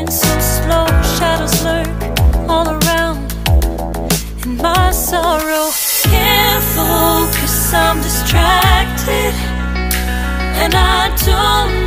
moving so slow, shadows lurk all around in my sorrow. Can't focus, I'm distracted, and I don't